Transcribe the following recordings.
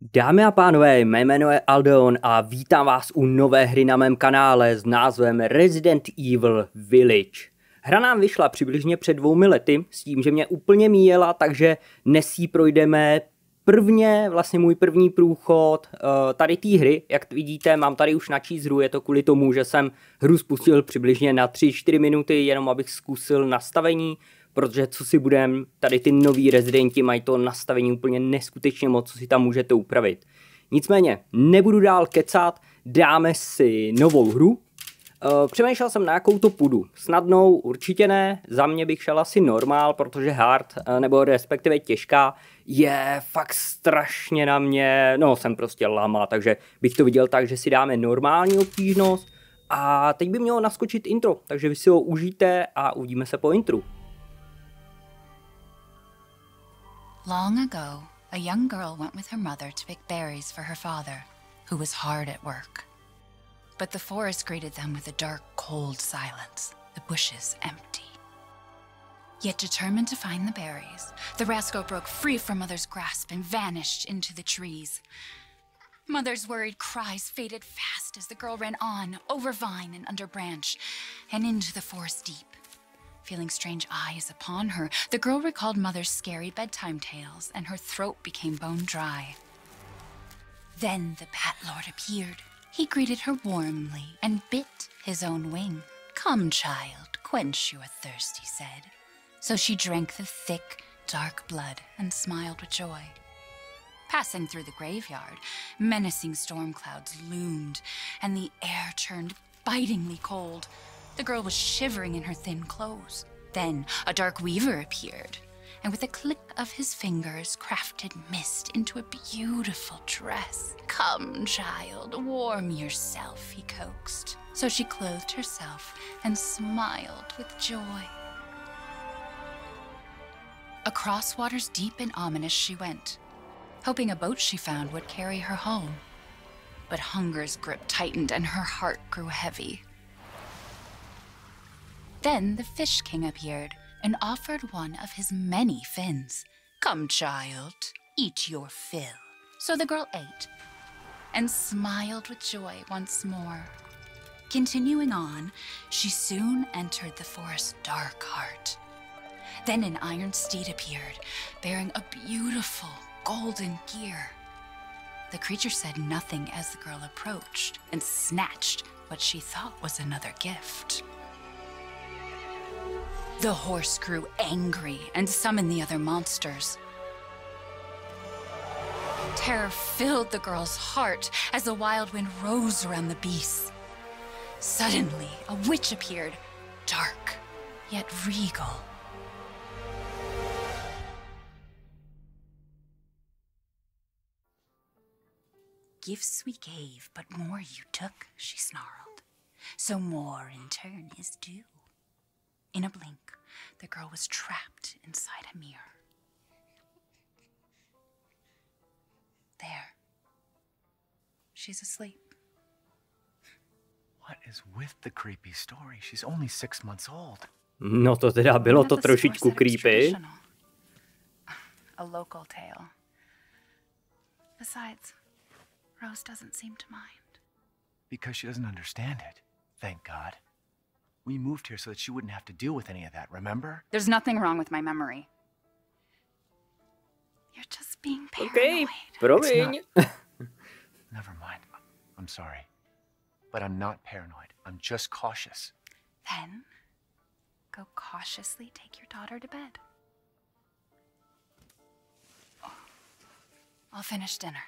Dámy a pánové, mé jméno je Aldon a vítám vás u nové hry na mém kanále s názvem Resident Evil Village. Hra nám vyšla přibližně před 2 lety s tím, že mě úplně míjela, takže dnes jí projdeme vlastně můj první průchod tady té hry. Jak vidíte, mám tady už načíst hru, je to kvůli tomu, že jsem hru spustil přibližně na 3-4 minuty, jenom abych zkusil nastavení, protože co si budem, tady ty noví rezidenti mají to nastavení úplně neskutečně moc, co si tam můžete upravit. Nicméně, nebudu dál kecat, dáme si novou hru. Přemýšlel jsem, na jakou to půjdu. Snadnou určitě ne, za mě bych šel asi normál, protože hard, nebo respektive těžká, je fakt strašně na mě, no jsem prostě lama, takže bych to viděl tak, že si dáme normální obtížnost a teď by mělo naskočit intro, takže vy si ho užijte a uvidíme se po intru. Long ago, a young girl went with her mother to pick berries for her father, who was hard at work. But the forest greeted them with a dark, cold silence, the bushes empty. Yet determined to find the berries, the rascal broke free from Mother's grasp and vanished into the trees. Mother's worried cries faded fast as the girl ran on, over vine and under branch, and into the forest deep. Feeling strange eyes upon her, the girl recalled Mother's scary bedtime tales, and her throat became bone dry. Then the Bat Lord appeared. He greeted her warmly and bit his own wing. "Come, child, quench your thirst," he said. So she drank the thick, dark blood and smiled with joy. Passing through the graveyard, menacing storm clouds loomed, and the air turned bitingly cold. The girl was shivering in her thin clothes. Then a dark weaver appeared, and with a click of his fingers crafted mist into a beautiful dress. "Come, child, warm yourself," he coaxed. So she clothed herself and smiled with joy. Across waters deep and ominous she went, hoping a boat she found would carry her home. But hunger's grip tightened and her heart grew heavy. Then the Fish King appeared and offered one of his many fins. "Come, child, eat your fill." So the girl ate and smiled with joy once more. Continuing on, she soon entered the forest's dark heart. Then an iron steed appeared, bearing a beautiful golden gear. The creature said nothing as the girl approached and snatched what she thought was another gift. The horse grew angry and summoned the other monsters. Terror filled the girl's heart as the wild wind rose around the beasts. Suddenly, a witch appeared, dark yet regal. "Gifts we gave, but more you took," she snarled. "So more in turn is due." In a blink, the girl was trapped inside a mirror. There. She's asleep. What is with the creepy story? She's only 6 months old. No to teda bylo to trošičku creepy. A local tale. Besides, Rose doesn't seem to mind. Because she doesn't understand it. Thank God. We moved here so that she wouldn't have to deal with any of that, remember? There's nothing wrong with my memory. You're just being paranoid. Okay, promiň. Never mind. I'm sorry. But I'm not paranoid. I'm just cautious. Then, go cautiously take your daughter to bed. I'll finish dinner.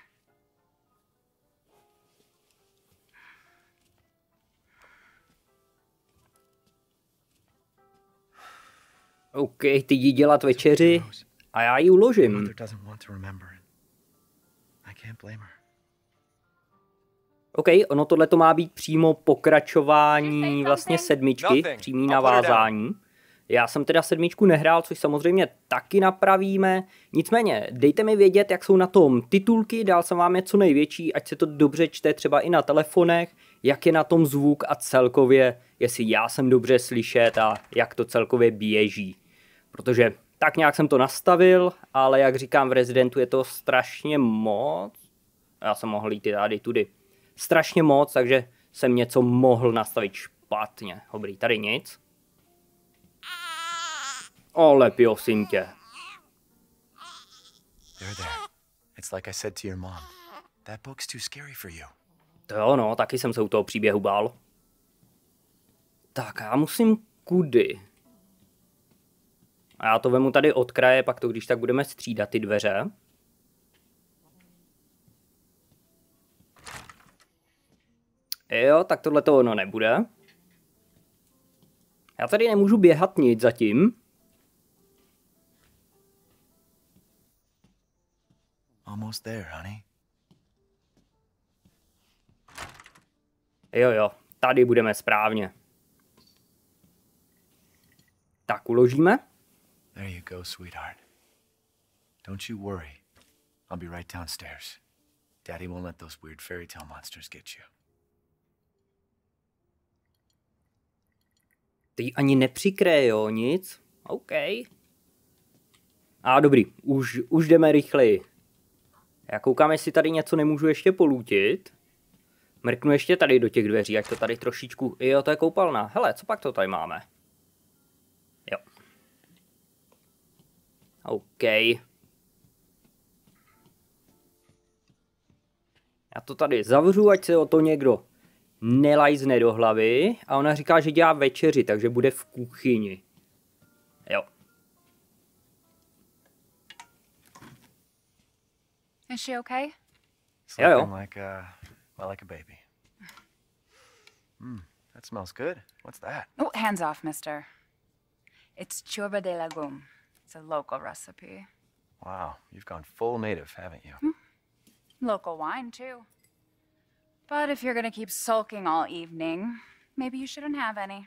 OK, ty jdi dělat večeři a já ji uložím. Mother doesn't want to remember it. I can't blame her. OK, ono tohle to má být přímo pokračování vlastně 7, přímý navázání. Já jsem teda 7 nehrál, což samozřejmě taky napravíme. Nicméně, dejte mi vědět, jak jsou na tom titulky, dal jsem vám je co největší, ať se to dobře čte třeba i na telefonech, jak je na tom zvuk a celkově, jestli já jsem dobře slyšet a jak to celkově běží. Protože tak nějak jsem to nastavil, ale jak říkám, v Residentu je to strašně moc. Já jsem mohl jít tady tudy. Strašně moc, takže jsem něco mohl nastavit špatně. Dobrý, tady nic. Ale prosím tě. There. It's like I said to your mom. That book's too scary for you. To jo, no, taky jsem se u toho příběhu bál. Tak, já musím kudy. A já to vemu tady od kraje, pak to když tak budeme střídat ty dveře. Jo, tak tohle to ono nebude. Já tady nemůžu běhat nic zatím. Almost there, honey. Jo, tady budeme správně. Tak uložíme. There you go, sweetheart. Don't you worry. I'll be right downstairs. Daddy won't let those weird fairy tale monsters get you. Ty ani nepřikryje, jo, nic. OK. A dobrý, už jdeme rychleji. Já koukám, jestli tady něco nemůžu ještě polůtit. Mrknu ještě tady do těch dveří, ať to tady trošičku... Jo, to je koupelna. Hele, co pak to tady máme? Jo. OK. Já to tady zavřu, ať se o to někdo nelajzne do hlavy. A ona říká, že dělá večeři, takže bude v kuchyni. Jo. Is she okay? Sleeping like a baby. That smells good. What's that? Oh, hands off, mister. It's churba de legume. It's a local recipe. Wow, you've gone full native, haven't you? Local wine, too. But if you're gonna keep sulking all evening, maybe you shouldn't have any.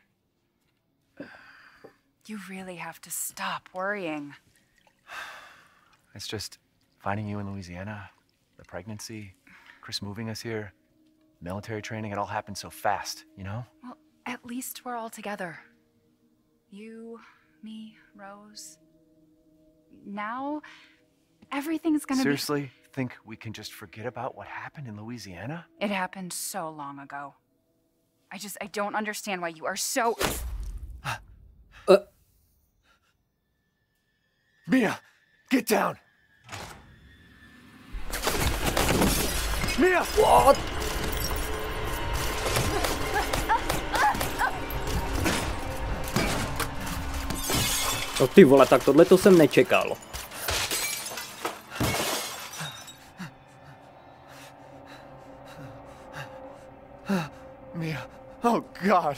You really have to stop worrying. It's just finding you in Louisiana, the pregnancy, Chris moving us here, military training, it all happened so fast, you know? Well, at least we're all together. You, me, Rose. Now, everything's gonna Seriously? Think we can just forget about what happened in Louisiana? It happened so long ago. I don't understand why you are so... Mia, get down! Mia! What? No ty vole, tak tohle to jsem nečekal. Mia, oh God!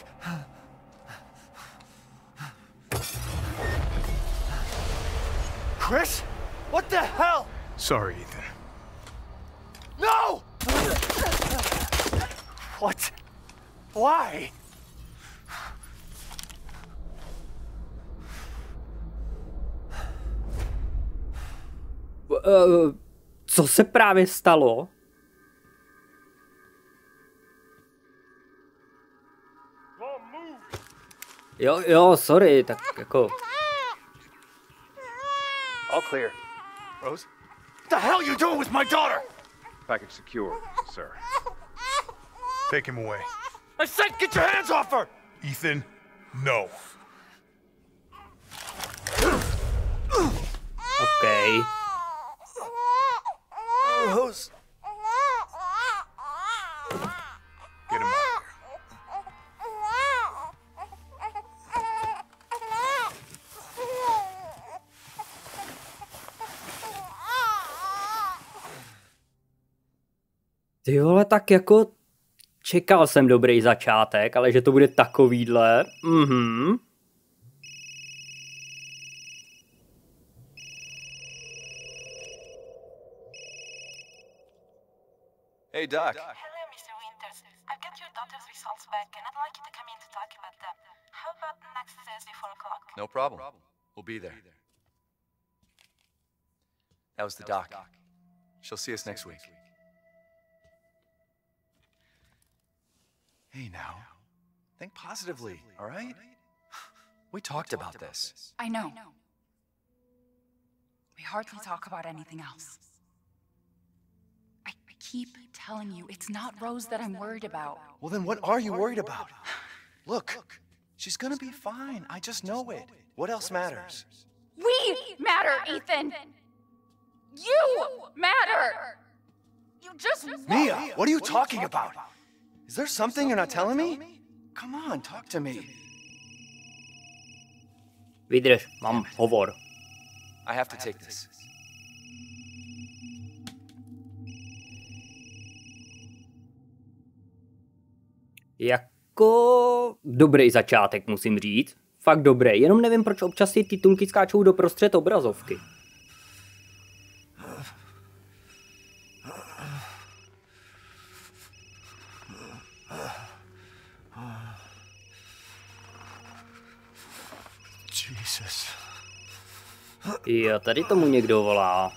Chris? What the hell? Sorry, Ethan. No! What? Why? Co se právě stalo? Jo, sorry, tak jako... All clear. Rose? What the hell are you doing with my daughter? Package secure, sir. Take him away. I said get your hands off her! Ethan, no. OK. Rose. Get him out of Ty vole, tak jako... Čekal jsem dobrý začátek, ale že to bude takovýhle. Hey, Doc. Hello, Mr. Winters. I've got your daughter's results back, and I'd like you to come in to talk about them. How about next Thursday, 4 o'clock? No problem. We'll be there. That was the doc. She'll see us next week. Hey, now. Think positively, all right? We talked about this. I know. We hardly talk about anything else. I keep telling you it's not Rose that I'm worried about. Well, then what are you worried about? Look, she's gonna be fine. I just know it. What else matters? We matter, Ethan! You matter! You just Mia, what are you talking about? Is there something you're not telling me? Come on, talk to me. Vydrž, mám hovor. I have to take this. Jako dobrý začátek, musím říct. Fakt dobrý, jenom nevím, proč občas ty titulky skáčou do prostřed obrazovky. Jesus. Jo, tady tomu někdo volá.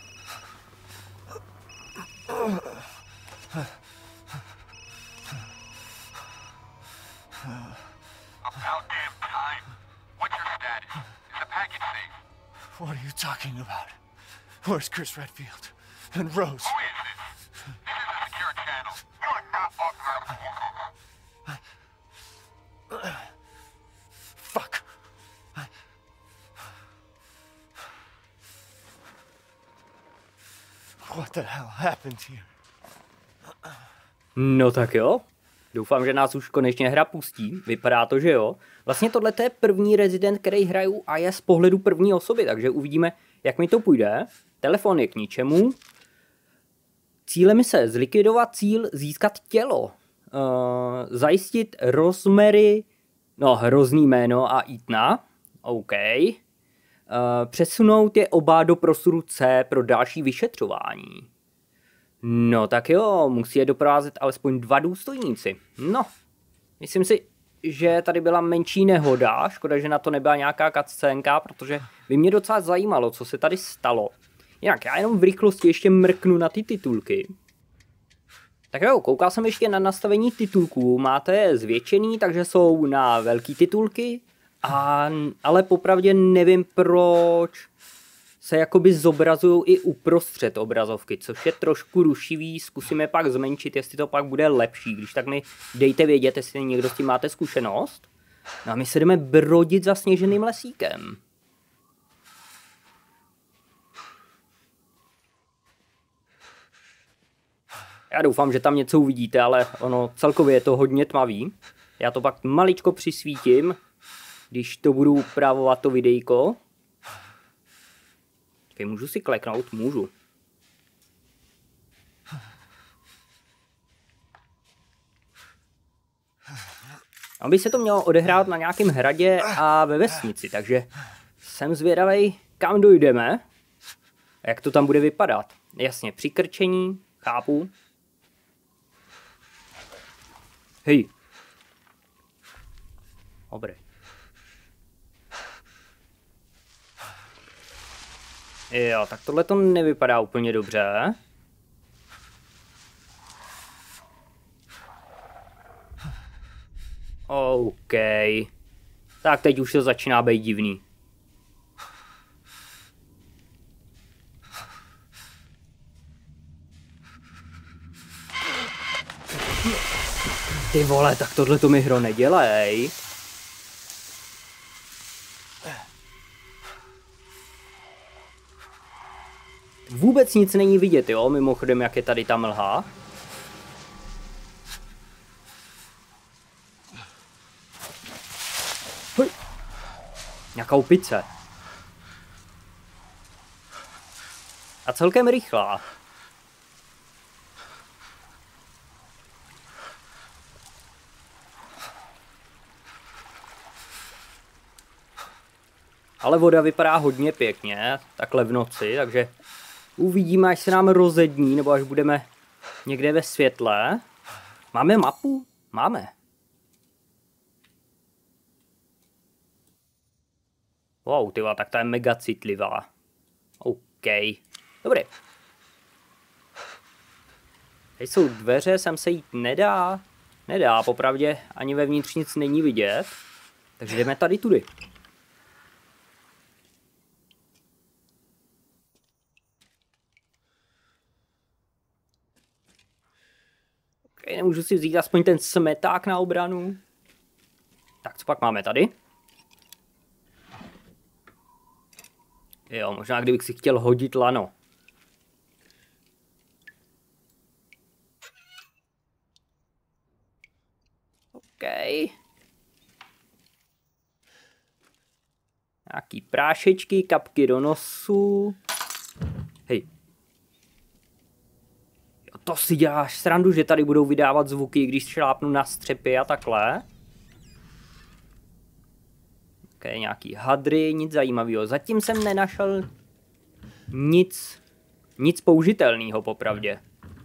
About damn time. What's your status? Is the package safe? What are you talking about? Where's Chris Redfield? And Rose? Who is this? This is a secure channel. You are not authorized to work. Fuck. What the hell happened here? No tak jo. Doufám, že nás už konečně hra pustí. Vypadá to, že jo. Vlastně tohle je první Resident, který hraju a je z pohledu první osoby, takže uvidíme, jak mi to půjde. Telefon je k ničemu. Cílem mise zlikvidovat cíl, získat tělo. Zajistit Rosemary, no hrozný jméno a Ethana. OK. Přesunout je oba do prostoru C pro další vyšetřování. No tak jo, musí je doprovázet alespoň 2 důstojníci. No, myslím si, že tady byla menší nehoda, škoda, že na to nebyla nějaká cutscénka, protože by mě docela zajímalo, co se tady stalo. Jinak já jenom v rychlosti ještě mrknu na ty titulky. Tak jo, koukal jsem ještě na nastavení titulků, máte je zvětšený, takže jsou na velký titulky, ale popravdě nevím, proč se jakoby zobrazují i uprostřed obrazovky, což je trošku rušivý, zkusíme pak zmenšit, jestli to pak bude lepší, když tak mi dejte vědět, jestli někdo s tím máte zkušenost. No a my se jdeme brodit za sněženým lesíkem. Já doufám, že tam něco uvidíte, ale ono celkově je to hodně tmavý. Já to pak maličko přisvítím, když to budu upravovat to videjko. Můžu si kleknout? Můžu. Aby se to mělo odehrát na nějakém hradě a ve vesnici, takže jsem zvědavej, kam dojdeme a jak to tam bude vypadat. Jasně, přikrčení, chápu. Hej. Dobrý. Jo, tak tohle to nevypadá úplně dobře. OK. Tak teď už to začíná být divný. Ty vole, tak tohle to mi hro nedělej. Vůbec nic není vidět, jo, mimochodem, jak je tady ta mlha. Hoj. Nějaká opice. A celkem rychlá. Ale voda vypadá hodně pěkně, takhle v noci, takže uvidíme, až se nám rozední, nebo až budeme někde ve světle. Máme mapu? Máme. Wow, tyva, tak ta je mega citlivá. OK. Dobrý. Tady jsou dveře, sem se jít nedá. Nedá, popravdě ani vevnitř nic není vidět. Takže jdeme tady tudy. Nemůžu si vzít aspoň ten smeták na obranu. Tak co pak máme tady? Jo, možná kdybych si chtěl hodit lano. OK. Nějaký prášečky, kapky do nosu. Hej. Jo, to si děláš srandu, že tady budou vydávat zvuky, když šlápnu na střepy a takhle. OK, nějaký hadry, nic zajímavého. Zatím jsem nenašel nic použitelného, popravdě.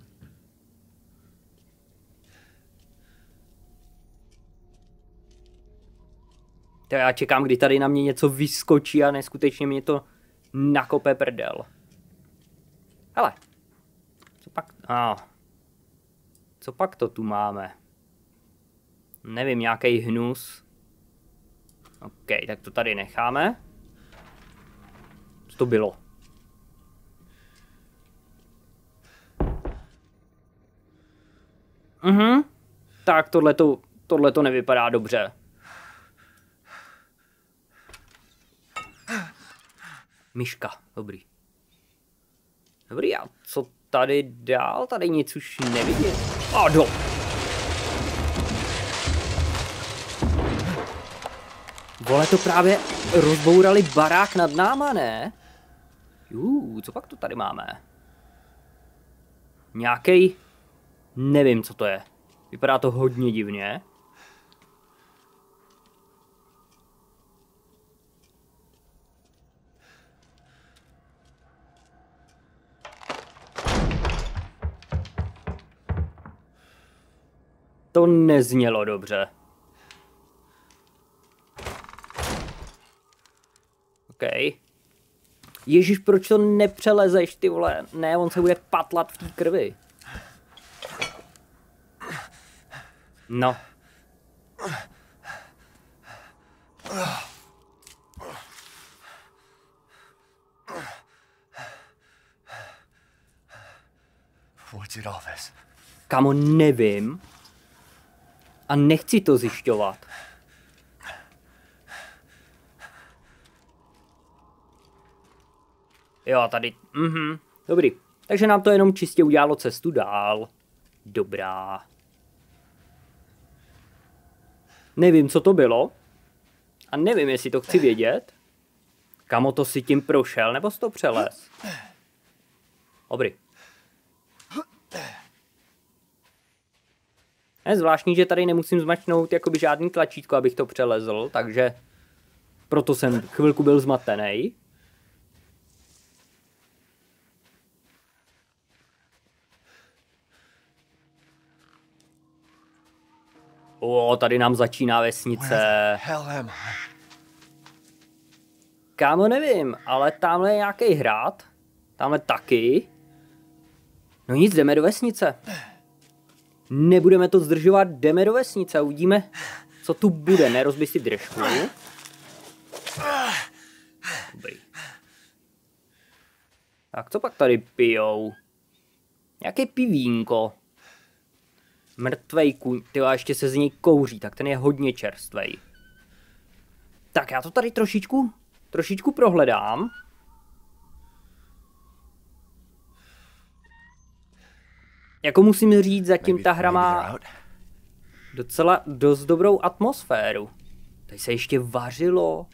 To já čekám, kdy tady na mě něco vyskočí a neskutečně mě to nakope prdel. Hele. Co pak? Co pak to tu máme? Nevím, nějaký hnus. OK, tak to tady necháme. Co to bylo? Tak tohle to nevypadá dobře. Myška, dobrý. Dobrý, a co tady dál? Tady nic už nevidím. Do. Vole, to právě rozbourali barák nad náma, ne? Co pak to tady máme? Nějakej... Nevím, co to je. Vypadá to hodně divně. To neznělo dobře. OK. Ježíš, proč to nepřelezeš, ty vole? Ne, on se bude patlat v té krvi. No. What's it all this? Kamo, nevím. A nechci to zjišťovat. Jo, tady. Dobrý. Takže nám to jenom čistě udělalo cestu dál. Dobrá. Nevím, co to bylo. A nevím, jestli to chci vědět. Kamo, to si tím prošel, nebo jsi to přelez? Dobrý. Je zvláštní, že tady nemusím zmačknout jakoby žádný tlačítko, abych to přelezl, takže proto jsem chvilku byl zmatený. Tady nám začíná vesnice. Kámo, nevím, ale tamhle je nějaký hrad. Tamhle taky. No nic, jdeme do vesnice. Nebudeme to zdržovat, jdeme do vesnice a uvidíme, co tu bude. Nerozbij si držku. Dobrý. Tak co pak tady pijou? Nějaké pivínko. Mrtvej kuň, tyjo, a ještě se z něj kouří, tak ten je hodně čerstvej. Tak já to tady trošičku prohledám. Jako musím říct, zatím ta hra má docela dost dobrou atmosféru. Tady se ještě vařilo.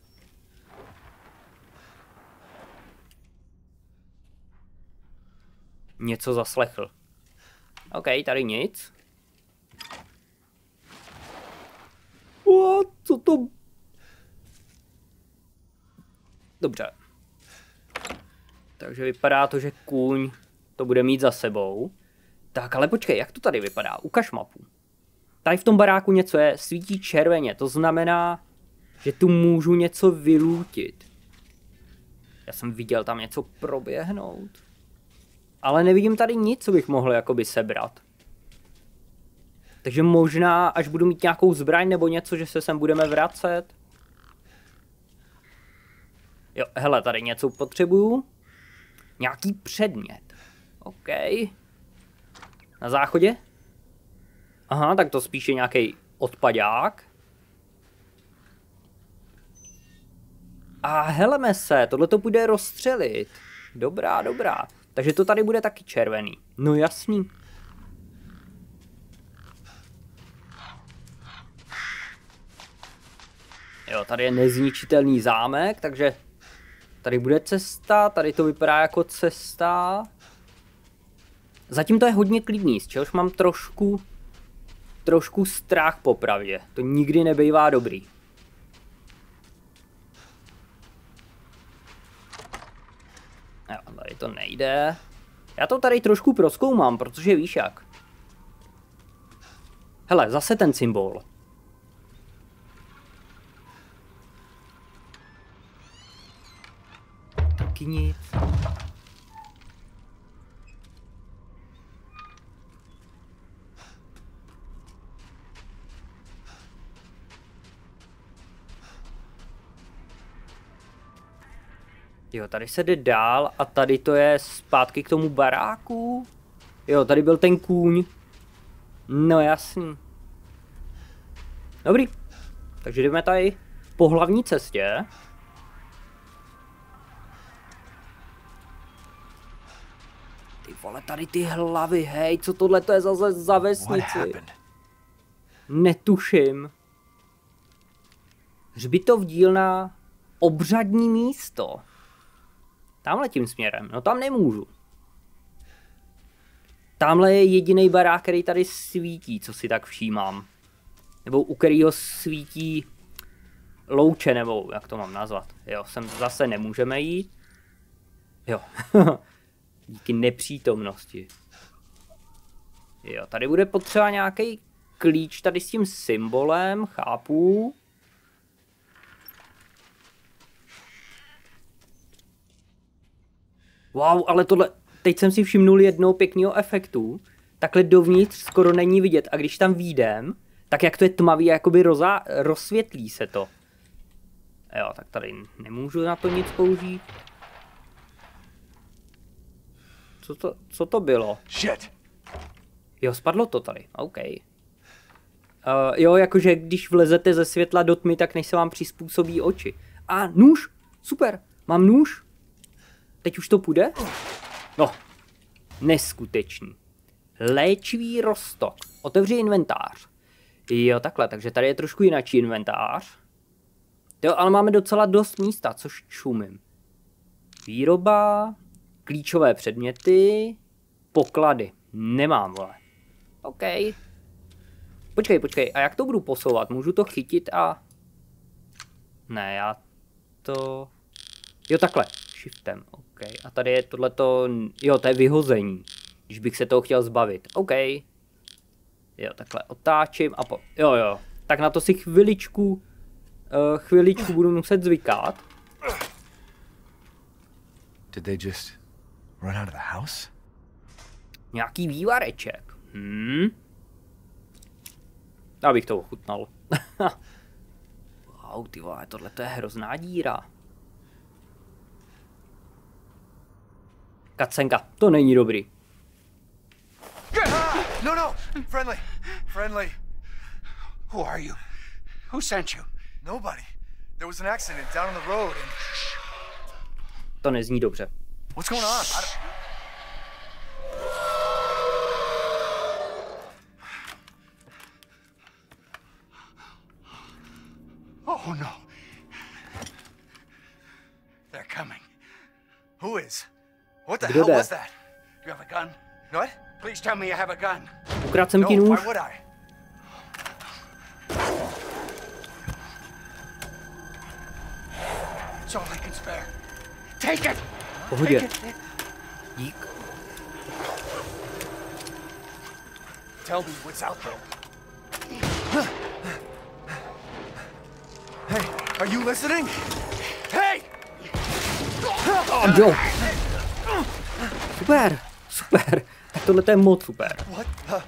Něco zaslechl. OK, tady nic. Co to... Dobře. Takže vypadá to, že kůň to bude mít za sebou. Tak, ale počkej, jak to tady vypadá? Ukaž mapu. Tady v tom baráku něco je, svítí červeně, to znamená, že tu můžu něco vylútit. Já jsem viděl tam něco proběhnout. Ale nevidím tady nic, co bych mohl jakoby sebrat. Takže možná, až budu mít nějakou zbraň nebo něco, že se sem budeme vracet. Jo, hele, tady něco potřebuju. Nějaký předmět. OK. Na záchodě? Aha, tak to spíše nějaký odpadák. A heleme se, tohle to půjde rozstřelit. Dobrá, dobrá. Takže to tady bude taky červený. No jasný. Jo, tady je nezničitelný zámek, takže tady bude cesta, tady to vypadá jako cesta. Zatím to je hodně klidný, z čehož mám trošku strach popravdě. To nikdy nebývá dobrý. Jo, tady to nejde. Já to tady trošku prozkoumám, protože víš jak. Hele, zase ten symbol. Taky nic. Jo, tady se jde dál a tady to je zpátky k tomu baráku. Jo, tady byl ten kůň. No jasný. Dobrý. Takže jdeme tady po hlavní cestě. Ty vole, tady ty hlavy, hej, co tohle to je zase za vesnici? Netuším. Hřbitov dílna, obřadní místo. Tamhle tím směrem, no tam nemůžu. Tamhle je jediný barák, který tady svítí, co si tak všímám. Nebo u kterého svítí louče, nebo jak to mám nazvat. Jo, sem zase nemůžeme jít. Jo, díky nepřítomnosti. Jo, tady bude potřeba nějaký klíč tady s tím symbolem, chápu. Wow, ale tohle, teď jsem si všimnul jednoho pěkného efektu. Takhle dovnitř skoro není vidět a když tam výjdem, tak jak to je tmavý, jakoby rozsvětlí se to. Jo, tak tady nemůžu na to nic použít. Co to bylo? Shit. Jo, spadlo to tady, OK. Jo, jakože když vlezete ze světla do tmy, tak než se vám přizpůsobí oči. A nůž, super, mám nůž. Teď už to půjde? No, neskutečný. Léčivý roztok. Otevři inventář. Jo, takhle, takže tady je trošku jináčí inventář. Jo, ale máme docela dost místa, což čumím. Výroba, klíčové předměty, poklady. Nemám, vole. OK. Počkej, a jak to budu posouvat? Můžu to chytit a... Ne, já to... Jo, takhle. Shiftem, OK. A tady je tohleto... Jo, to je vyhození. Když bych se toho chtěl zbavit. OK. Jo, takhle otáčím a Jo. Tak na to si chviličku budu muset zvykat. Did they just run out of the house? Nějaký vývareček. Abych to ochutnal. Wow, ty vole, tohle to je hrozná díra. Kacenka, to není dobrý. No, friendly. Who are you? Who sent you? Nobody. There was an accident down on the road and... To nezní dobře. What's going on? Oh no. They're coming. Who is? What the Kdo hell jde? was that? You have a gun? What? Please tell me you have a gun. Ukradl jsem No, ti nůž. why would I? It's all I can spare. Take it! Pohodě. Take it. Dík. Tell me what's out there. Hey, are you listening? Hey! Jo. Super. Tak tohle to je moc super. What the?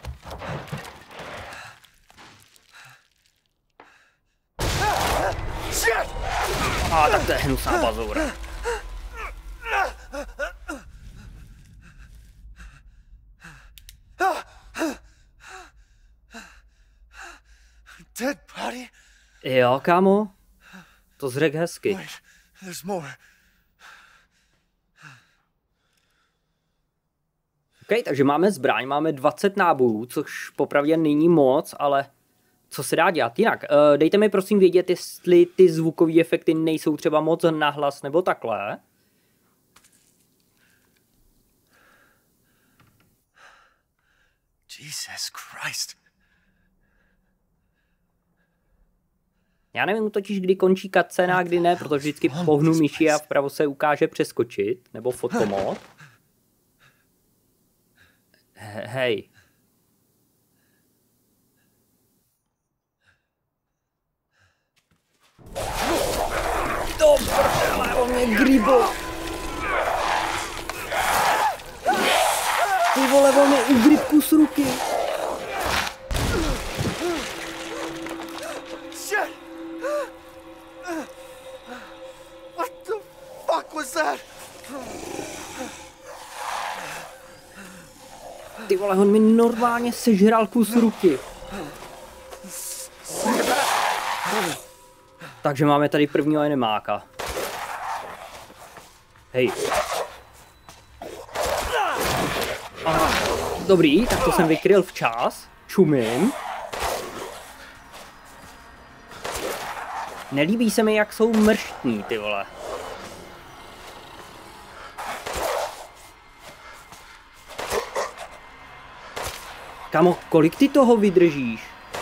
Shit! A tak to je hnusná bazoura. dead body? Jo, kámo. To zřek hezky. Wait, there's more. OK, takže máme zbraň, máme 20 nábojů, což popravdě není moc, ale co se dá dělat? Jinak, dejte mi prosím vědět, jestli ty zvukové efekty nejsou třeba moc nahlas nebo takhle. Jesus Christ. Já nevím totiž, kdy končí cutscéna a kdy ne, protože vždycky pohnu myši a vpravo se ukáže přeskočit, nebo fotomod. Hej. To prdele, on mě gribo. Ty vole, on mě ugryb kus ruky. Shit! What the fuck was that? Ty vole, on mi normálně sežral kus ruky. Takže máme tady prvního enemáka. Hej. Aha, dobrý, tak to jsem vykryl včas. Čumím. Nelíbí se mi, jak jsou mrštní, ty vole. Kamo, kolik ty toho vydržíš?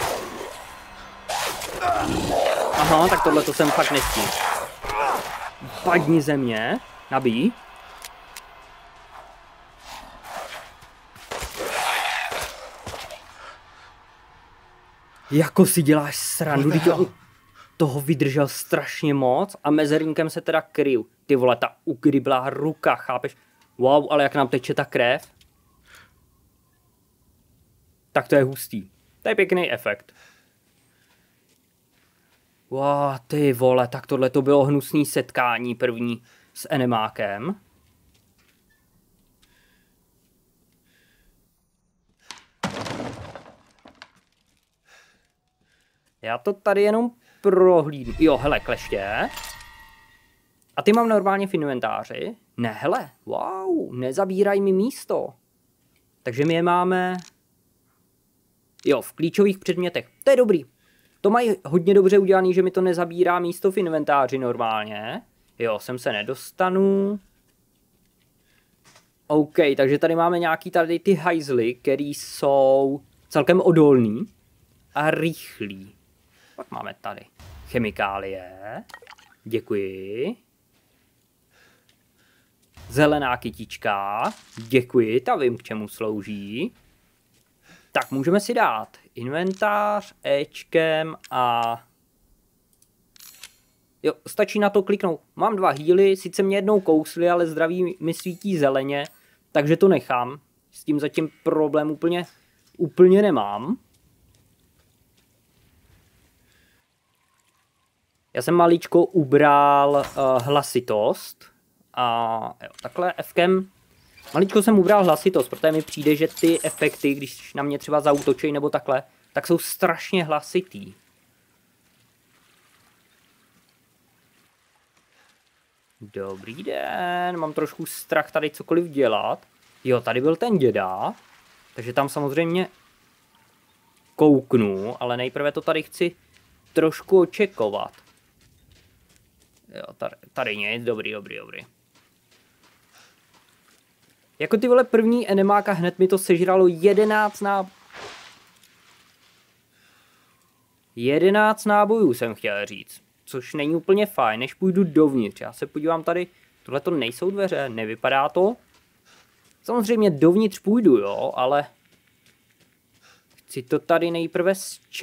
Aha, tak tohle to jsem fakt nestihl. Padni ze mě. Nabíj. Jako si děláš srandu, toho vydržel strašně moc a mezerinkem se teda kryl. Ty vole, ta ugryblá ruka, chápeš? Wow, ale jak nám teče ta krev? Tak to je hustý. To je pěkný efekt. Wow, ty vole, tak tohle to bylo hnusný setkání první s enemákem. Já to tady jenom prohlídnu. Jo, hele, kleště. A ty mám normálně v inventáři. Ne, hele, wow, nezabíraj mi místo. Takže my je máme... Jo, v klíčových předmětech. To je dobrý. To mají hodně dobře udělaný, že mi to nezabírá místo v inventáři normálně. Jo, sem se nedostanu. OK, takže tady máme nějaký tady ty hajzly, který jsou celkem odolný a rychlý. Pak máme tady chemikálie. Děkuji. Zelená kytička. Děkuji, ta vím, k čemu slouží. Tak, můžeme si dát inventář, Ečkem a... Jo, stačí na to kliknout. Mám 2 healy, sice mě jednou kousli, ale zdraví mi svítí zeleně, takže to nechám. S tím zatím problém úplně nemám. Já jsem maličko ubral hlasitost a jo, takhle Fkem maličko jsem ubral hlasitost, protože mi přijde, že ty efekty, když na mě třeba zaútočí nebo takhle, tak jsou strašně hlasitý. Dobrý den, mám trošku strach tady cokoliv dělat. Jo, tady byl ten děda, takže tam samozřejmě kouknu, ale nejprve to tady chci trošku očekovat. Jo, tady nic, dobrý. Jako ty vole první enemáka hned mi to sežralo 11 nábojů jsem chtěl říct. Což není úplně fajn, než půjdu dovnitř. Já se podívám tady, tohle to nejsou dveře, nevypadá to. Samozřejmě dovnitř půjdu, jo, ale chci to tady nejprve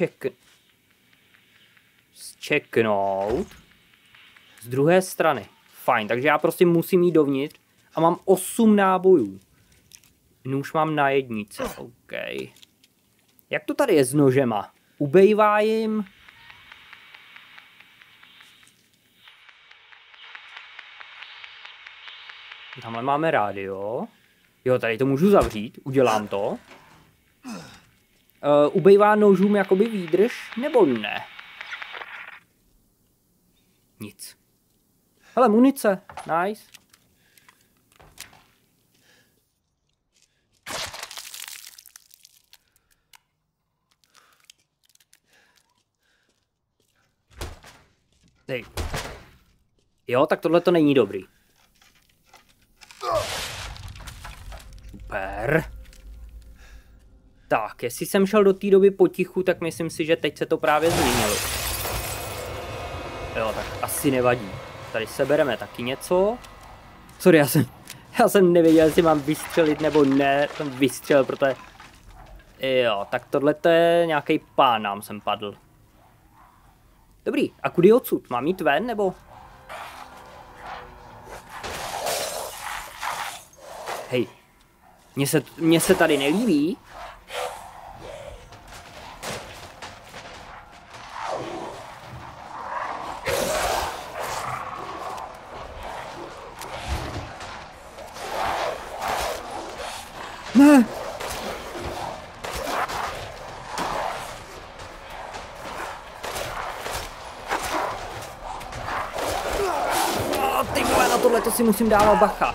zčeknout. Z druhé strany. Fajn, takže já prostě musím jít dovnitř a mám 8 nábojů. Nůž mám na jednice, OK. Jak to tady je s nožema? Ubejvá jim? Tamhle máme rádio. Jo, tady to můžu zavřít, udělám to. Ubejvá nožům jakoby výdrž, nebo ne? Nic. Hele, munice. Nice. Hej. Jo, tak tohle to není dobrý. Super. Tak, jestli jsem šel do té doby potichu, tak myslím si, že teď se to právě změnilo. Jo, tak asi nevadí. Tady sebereme taky něco. Sorry, já jsem nevěděl, jestli mám vystřelit nebo ne. Jsem vystřelil, protože... Jo, tak tohle je nějaký pán, nám sem padl. Dobrý, a kudy odsud? Mám jít ven, nebo... Hej, mně se tady nelíbí. Ne! Ty vole, na tohle to si musím dávat bacha.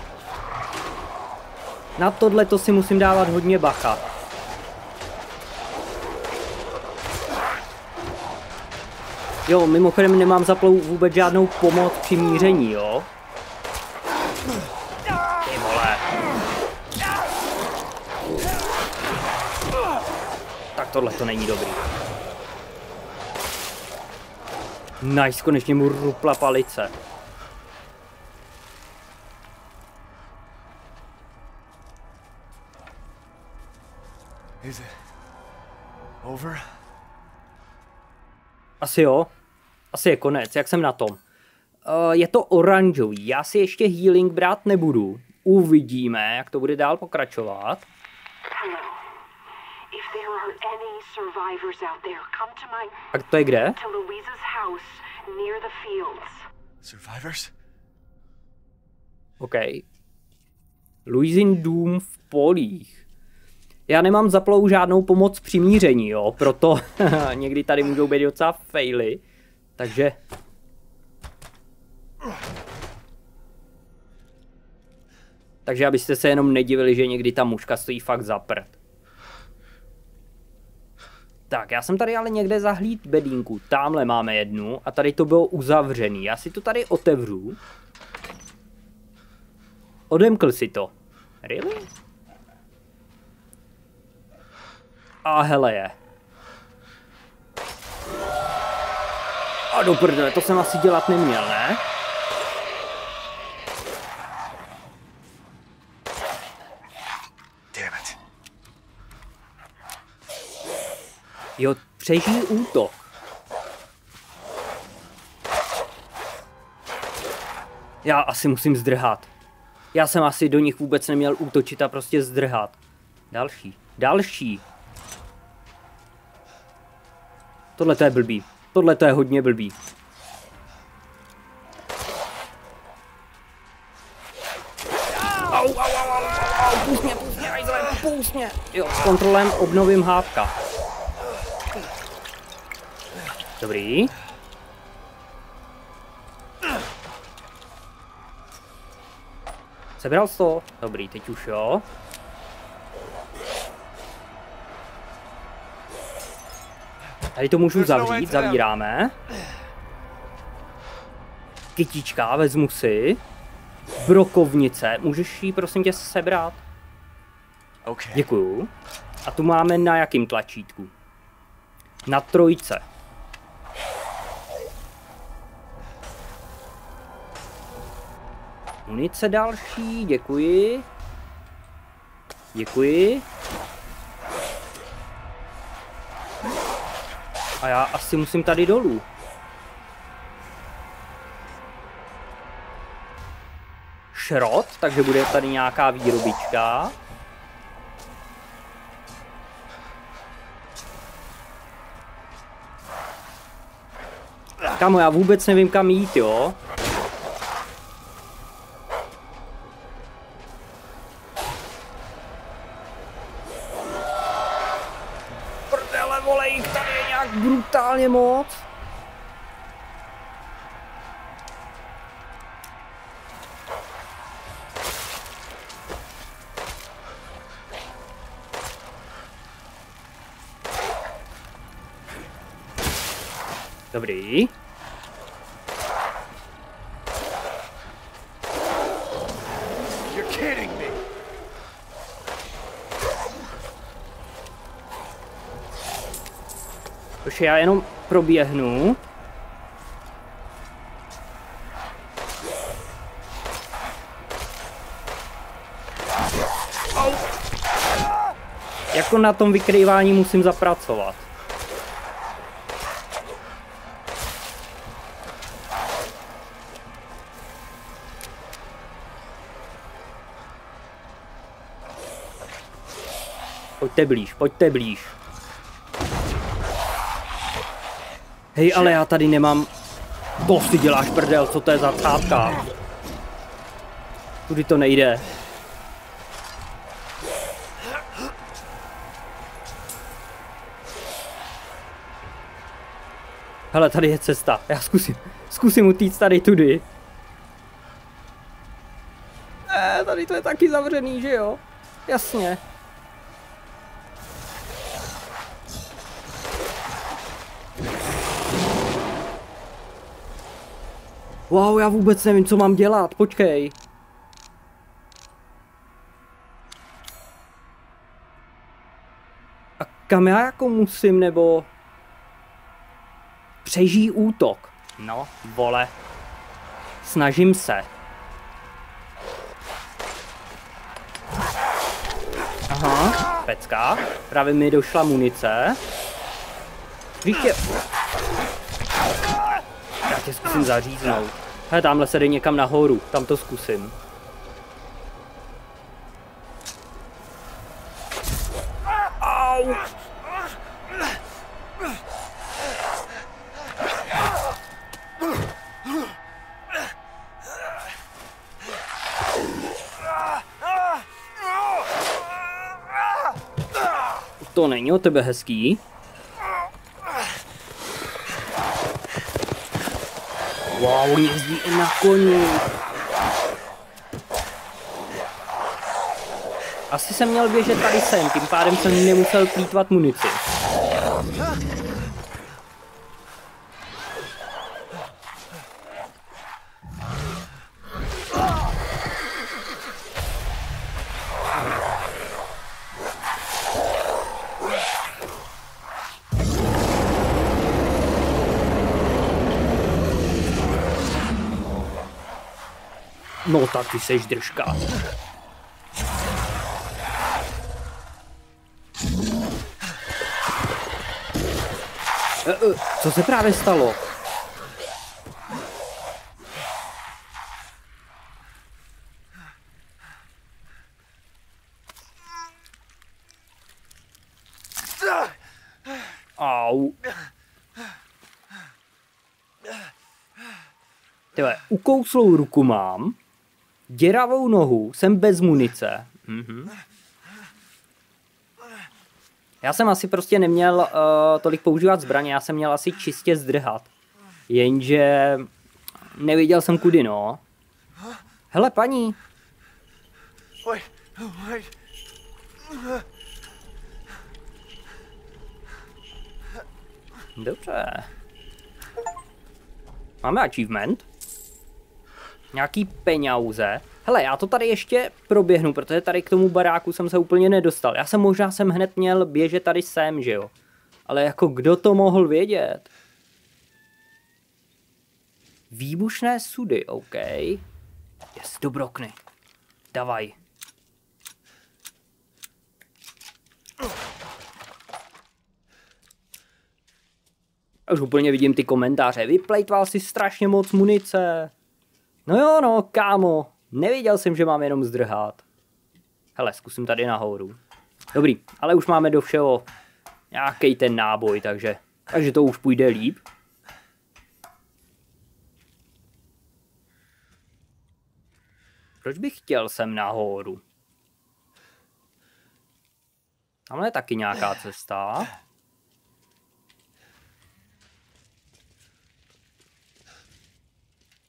Na tohle to si musím dávat hodně bacha. Jo, mimochodem nemám zaplou vůbec žádnou pomoc při míření, jo? Ty vole. Tak tohle to není dobrý. Nice, konečně mu rupla palice. Is it over? Asi jo. Asi je konec, jak jsem na tom. Je to oranžový, já si ještě healing brát nebudu. Uvidíme, jak to bude dál pokračovat. A to je kde? Survivors? OK. Louisin dům v polích. Já nemám zaplou žádnou pomoc při míření, jo, proto někdy tady můžou být docela faily. Takže... Takže abyste se jenom nedivili, že někdy ta mužka stojí fakt za prd. Tak, já jsem tady ale někde zahlíd bedínku. Támhle máme jednu a tady to bylo uzavřený. Já si to tady otevřu. Odemkl si to. Really? A hele je. A do prdele, to jsem asi dělat neměl, ne? Damn it. Jo, přežij útok. Já asi musím zdrhat. Já jsem asi do nich vůbec neměl útočit a prostě zdrhat. Další. Další. Tohle to je blbý. Tohle to je hodně blbý. Au, pust mě, jo, s kontrolem obnovím hápka. Dobrý. Sebral jsi to? Dobrý, teď už jo. Tady to můžu zavřít, zavíráme. Kytička, vezmu si. Brokovnice, můžeš ji prosím tě sebrat? Okay. Děkuju. A tu máme na jakým tlačítku? Na 3. Munice další, děkuji. Děkuji. A já asi musím tady dolů. Šrot, takže bude tady nějaká výrobička. Kamo, já vůbec nevím kam jít, jo? vole, jich tady je nějak brutálně moc. Dobrý. You're kidding me. Už já jenom proběhnu. Au. Jako na tom vykrývání musím zapracovat. Pojďte blíž, pojďte blíž. Hej, ale já tady nemám... To si děláš prdel, co to je za cátka? Tudy to nejde. Hele, tady je cesta. Já zkusím utíct tady tudy. Tady to je taky zavřený, že jo? Jasně. Wow, já vůbec nevím, co mám dělat, počkej. A kam já jako musím, nebo... Přežij útok. No, vole. Snažím se. Aha, pecka. Právě mi došla munice. Víš tě... Já tě zkusím zaříznout. Hele, tamhle se jde někam nahoru, tam to zkusím. Au! To není od tebe hezký. Wow, oni jezdí i na koni. Asi jsem měl běžet tady sem, tím pádem jsem nemusel plýtvat munici. No tak ty seš držka. Co se právě stalo? Au. Tyhle, ukouslou ruku mám. Děravou nohu, jsem bez munice. Já jsem asi prostě neměl tolik používat zbraně, já jsem měl asi čistě zdrhat. Jenže neviděl jsem kudy, no. Hele, paní. Dobře. Máme achievement. Nějaký peňauze. Hele, já to tady ještě proběhnu, protože tady k tomu baráku jsem se úplně nedostal. Já jsem možná hned měl běžet tady sem, že jo? Ale jako kdo to mohl vědět? Výbušné sudy, OK. Yes, dobrokny. Davaj. Už úplně vidím ty komentáře. Vyplejtval si strašně moc munice. No jo, no, kámo. Nevěděl jsem, že mám jenom zdrhat. Hele, zkusím tady nahoru. Dobrý, ale už máme do všeho nějaký ten náboj, takže to už půjde líp. Proč bych chtěl sem nahoru? Tamhle je taky nějaká cesta.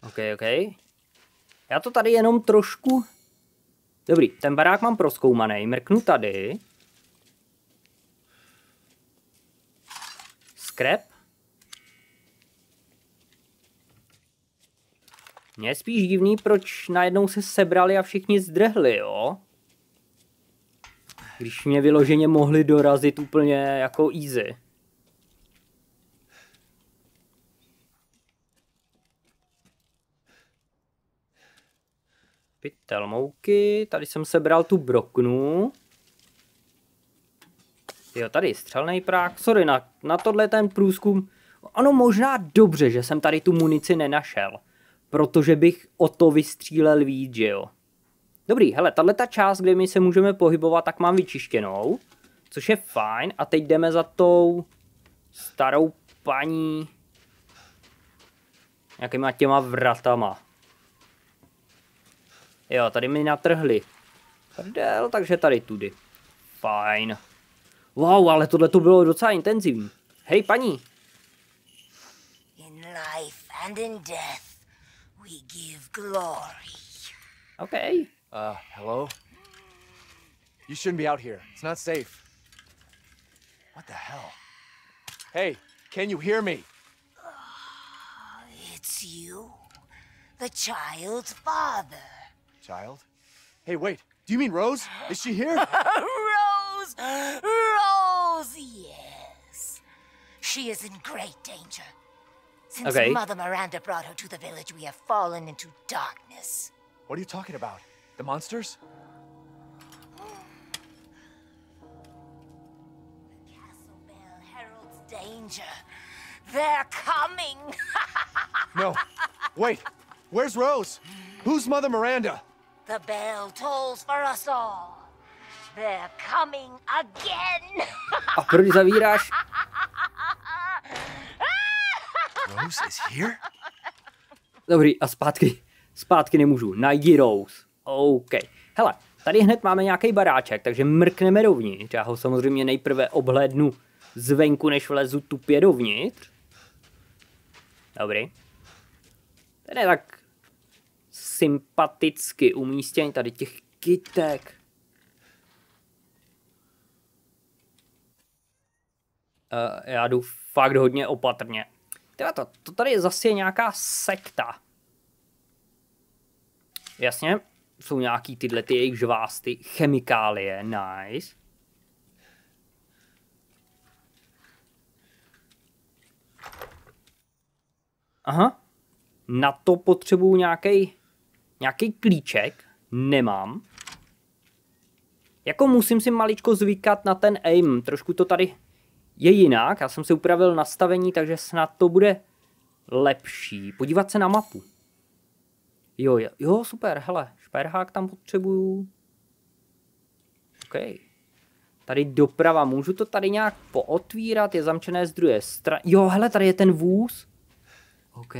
OK. Já to tady jenom trošku... Dobrý, ten barák mám prozkoumaný, mrknu tady. Scrap. Mně je spíš divný, proč najednou se sebrali a všichni zdrhli, jo? Když mě vyloženě mohli dorazit úplně jako easy. Pytel mouky, tady jsem sebral tu broknu. Jo, tady střelný prák. Sorry, na tohle ten průzkum. Ano, možná dobře, že jsem tady tu munici nenašel. Protože bych o to vystřílel víc, že jo. Dobrý, hele, tato část, kde my se můžeme pohybovat, tak mám vyčištěnou. Což je fajn. A teď jdeme za tou starou paní nějakýma těma vratama. Jo, tady mi natrhli prdel, takže tady tudy. Fajn. Wow, ale tohle to bylo docela intenzivní. Hej, paní. In life and in death, we give glory. OK. Hello? You shouldn't be out here. It's not safe. What the hell? Hey, can you hear me? It's you, the child's father. Child? Hey, wait. Do you mean Rose? Is she here? Rose! Rose, yes. She is in great danger. Since Okay. Mother Miranda brought her to the village, we have fallen into darkness. What are you talking about? The monsters? Castle bell heralds danger. They're coming. No. Wait. Where's Rose? Who's Mother Miranda? The bell tolls for us all. They're coming again. A proč zavíráš? Rose is here? Dobrý, a zpátky nemůžu. Najdi Rose. OK. Hele, tady hned máme nějaký baráček, takže mrkneme dovnitř. Já ho samozřejmě nejprve obhlédnu zvenku, než vlezu tupě dovnitř. Dobrý. Ten je tak sympaticky umístěn tady těch kytek. Já jdu fakt hodně opatrně. Tyba to tady je zase nějaká sekta. Jasně, jsou nějaký tyhle ty jejich žvásty, chemikálie, nice. Aha, na to potřebuju nějaký klíček, nemám. Jako musím si maličko zvykat na ten aim, trošku to tady je jinak, já jsem si upravil nastavení, takže snad to bude lepší. Podívat se na mapu. Jo, super, hele, šperhák tam potřebuju. OK. Tady doprava, můžu to tady nějak pootvírat, je zamčené z druhé strany. Jo, hele, tady je ten vůz. OK.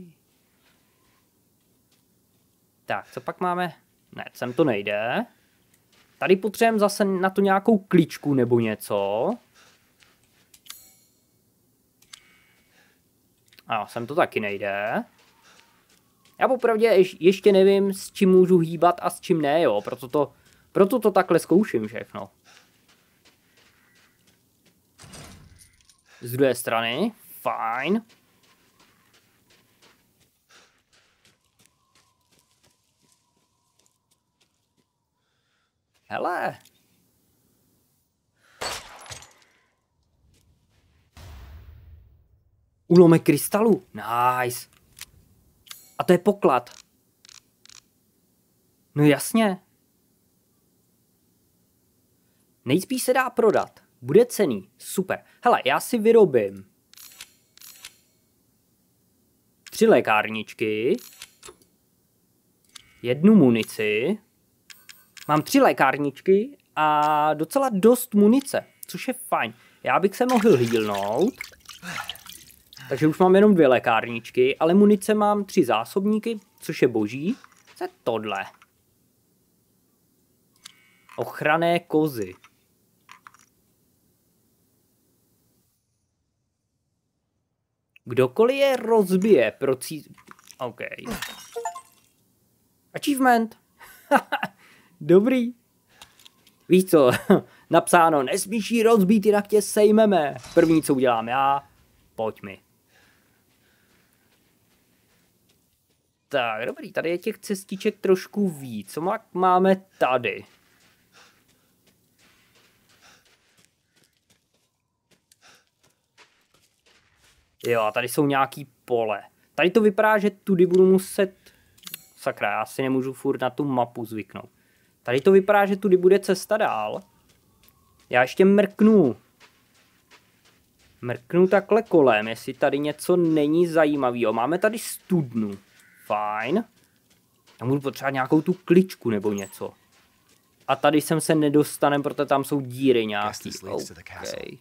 Tak, co pak máme? Ne, sem to nejde. Tady potřebujeme zase na to nějakou kličku nebo něco. A sem to taky nejde. Já popravdě ještě nevím, s čím můžu hýbat a s čím ne, jo. Proto to takhle zkouším všechno. Z druhé strany, fajn. Hele. Úlomek krystalu. Nice. A to je poklad. No jasně. Nejspíš se dá prodat. Bude cenný. Super. Hele, já si vyrobím 3 lékárničky. 1 munici. Mám 3 lékárničky a docela dost munice, což je fajn. Já bych se mohl healnout. Takže už mám jenom 2 lékárničky, ale munice mám 3 zásobníky, což je boží. Co je tohle? Ochranné kozy. Kdokoliv je rozbije, OK. Achievement. Dobrý. Víš co, napsáno, nesmíš jí rozbít, jinak tě sejmeme. První, co udělám já, pojď mi. Tak, dobrý, tady je těch cestiček trošku víc. Co máme tady? Jo, a tady jsou nějaký pole. Tady to vypadá, že tudy budu muset... Sakra, já si nemůžu furt na tu mapu zvyknout. Tady to vypadá, že tudy bude cesta dál. Já ještě mrknu. Mrknu takhle kolem, jestli tady něco není zajímavého. Máme tady studnu. Fajn. Já můžu potřebovat nějakou tu kličku nebo něco. A tady sem se nedostanem, protože tam jsou díry nějaký. Okay.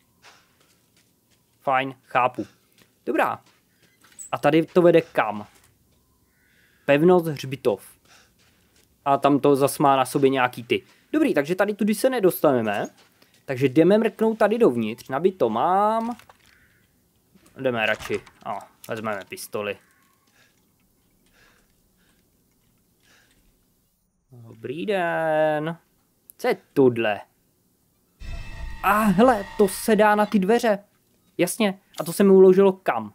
Fajn, chápu. Dobrá. A tady to vede kam? Pevnost hřbitov. A tam to zas má na sobě nějaký ty. Dobrý, takže tady tudy se nedostaneme. Takže jdeme mrknout tady dovnitř. Nabít to mám. Jdeme radši. Vezmeme pistoli. Dobrý den. Co je tohle? Hele, to se dá na ty dveře. Jasně. A to se mi uložilo kam?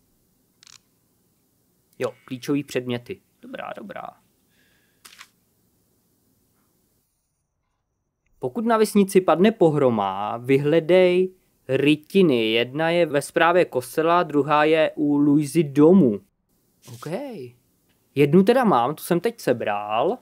Jo, klíčový předměty. Dobrá. Pokud na vesnici padne pohroma, vyhledej rytiny. Jedna je ve správě kostela, druhá je u Louisy domu. OK. Jednu teda mám, tu jsem teď sebral.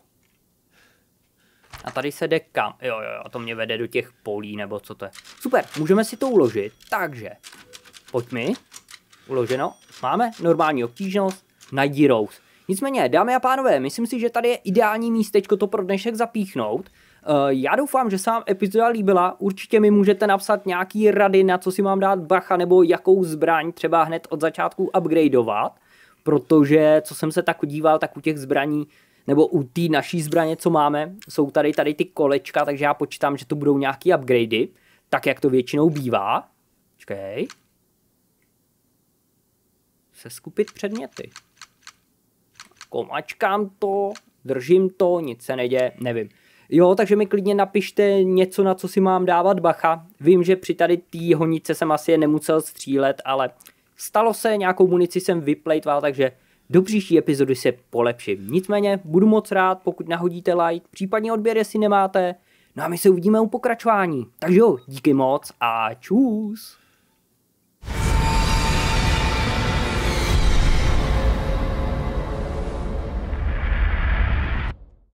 A tady se jde kam? Jo, to mě vede do těch polí, nebo co to je. Super, můžeme si to uložit. Takže, pojď mi. Uloženo. Máme normální obtížnost. Najdi Rose. Nicméně, dámy a pánové, myslím si, že tady je ideální místečko to pro dnešek zapíchnout. Já doufám, že se vám epizoda líbila. Určitě mi můžete napsat nějaký rady, na co si mám dát bacha, nebo jakou zbraň třeba hned od začátku upgradeovat. Protože, co jsem se tak díval, tak u těch zbraní, nebo u té naší zbraně, co máme, jsou tady ty kolečka, takže já počítám, že to budou nějaký upgradey, tak jak to většinou bývá. Počkej. Seskupit předměty. Komačkám to, držím to, nic se neděje, nevím. Jo, takže mi klidně napište něco, na co si mám dávat bacha. Vím, že při tady té honice jsem asi je nemusel střílet, ale stalo se, nějakou munici jsem vyplejtval, takže do příští epizody se polepším. Nicméně budu moc rád, pokud nahodíte like, případně odběr, jestli nemáte. No a my se uvidíme u pokračování. Takže jo, díky moc a čus.